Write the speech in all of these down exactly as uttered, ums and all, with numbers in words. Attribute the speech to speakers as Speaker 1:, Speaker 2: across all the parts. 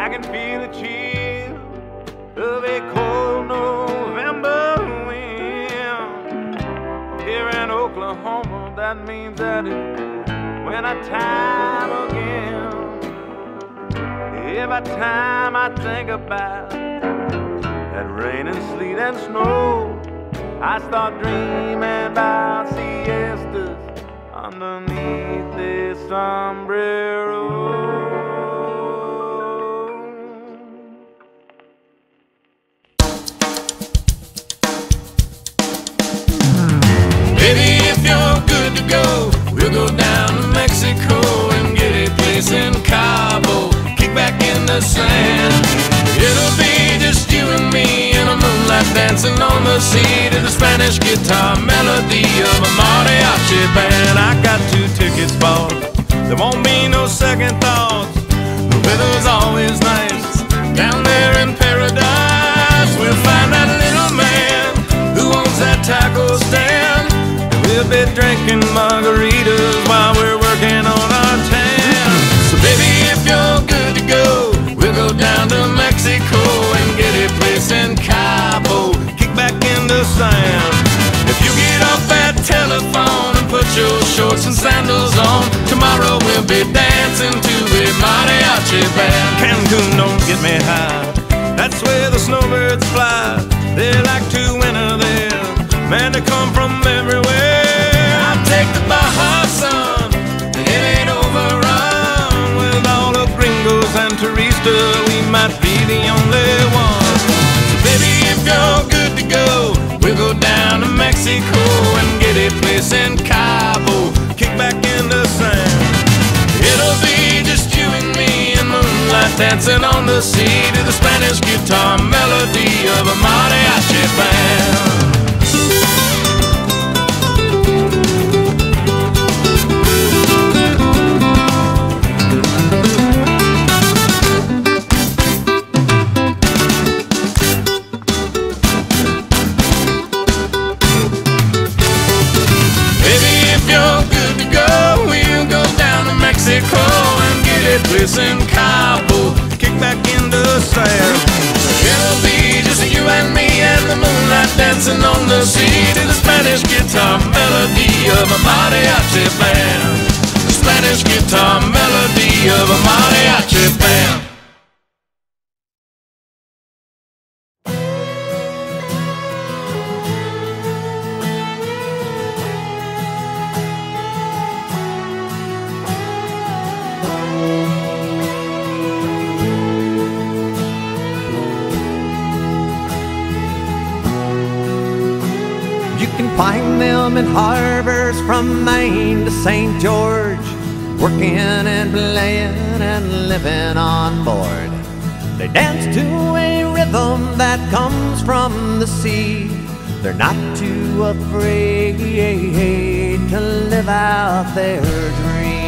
Speaker 1: I can feel the chill of a cold November wind. Here in Oklahoma, that means that it's winter time again. Every time I think about that rain and sleet and snow, I start dreaming about siestas underneath this sombrero.
Speaker 2: Baby, if you're good to go, we'll go down to Mexico and get a place in Cabo, kick back in the sand. It'll be just you and me in a moonlight dancing on the sea to the Spanish guitar melody of a mariachi band. I got two tickets bought, there won't be no second thoughts. The weather's always nice down there in paradise. We'll find that little man who owns that taco stand. We'll be drinking margaritas while we're working on our tan. So baby, if you're good to go, we'll go down to Mexico and get a place in Cabo, kick back in the sand. If you get off that telephone and put your shorts and sandals on, tomorrow we'll be dancing to a mariachi band.
Speaker 1: Cancun, don't get me high, that's where the snowbirds fly. They like to winter there, man, they come from everywhere.
Speaker 2: I'll take the Baja sun, it ain't overrun
Speaker 1: with all the gringos and turistas, we might be the only ones.
Speaker 2: So baby, if you're good to go, we'll go down to Mexico and get a place in Cabo,
Speaker 1: kick back in the sand.
Speaker 2: It'll be just you and me in moonlight dancing on the sea to the Spanish guitar melody of a mariachi band.
Speaker 1: Mexico and get a place in Cabo, kick back in the sand.
Speaker 2: It'll be just you and me and the moonlight dancing on the sea to the Spanish guitar melody of a mariachi band. The Spanish guitar melody of a mariachi band.
Speaker 3: Find them in harbors from Maine to Saint George, working and playing and living on board. They dance to a rhythm that comes from the sea. They're not too afraid to live out their dream.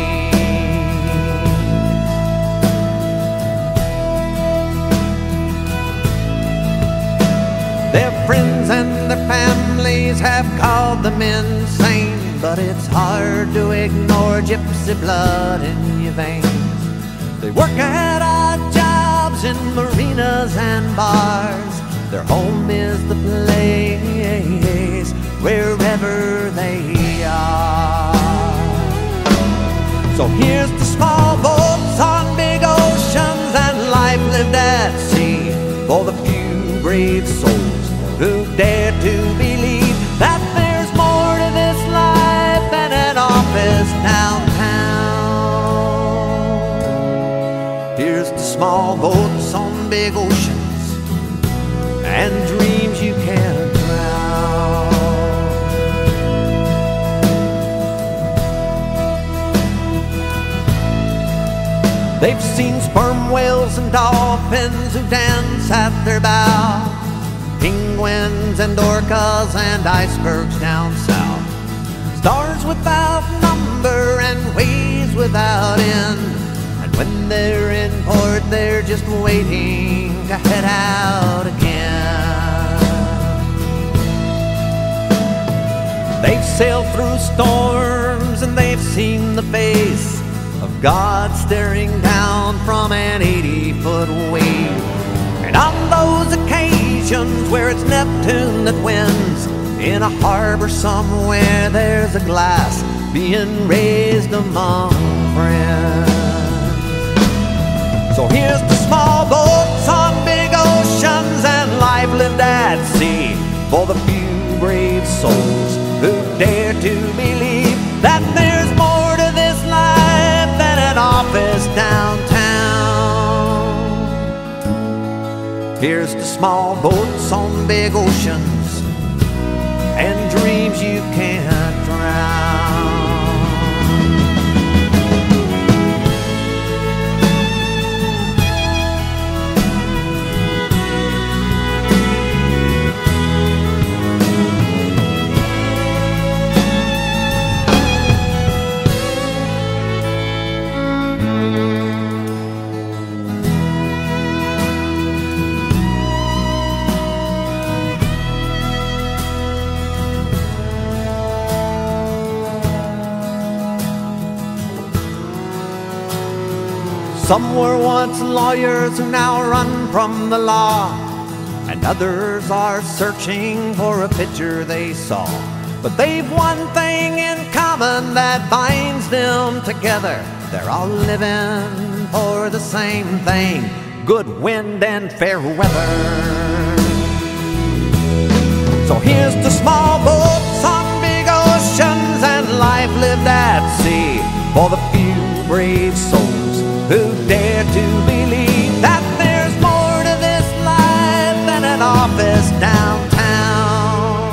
Speaker 3: Their friends and their families have called them insane, but it's hard to ignore gypsy blood in your veins. They work at odd jobs in marinas and bars. Their home is the place wherever they are. So here's to small boats on big oceans and life lived at sea, for the few brave souls who dare to believe that there's more to this life than an office downtown. Here's to small boats on big oceans and dreams you can't drown. They've seen sperm whales and dolphins who dance at their bow, penguins and orcas and icebergs down south, stars without number and waves without end. And when they're in port, they're just waiting to head out again. They've sailed through storms and they've seen the face of God staring down from an eighty-foot wave. And on those occasions where it's Neptune that wins, in a harbor somewhere there's a glass being raised among friends. So here's to small boats on big oceans and life lived at sea, for the few brave souls who dare to believe that there's more to this life than an office downtown. Here's to small boats on big oceans and dreams you can't drown. Some were once lawyers who now run from the law, and others are searching for a picture they saw. But they've one thing in common that binds them together: they're all living for the same thing, good wind and fair weather. So here's to small boats on big oceans and life lived at sea, for the few brave souls who dare to believe that there's more to this life than an office downtown.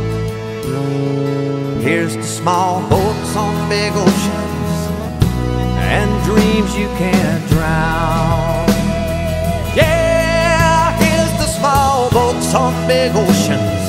Speaker 3: Here's to small boats on big oceans and dreams you can't drown. Yeah, here's to small boats on big oceans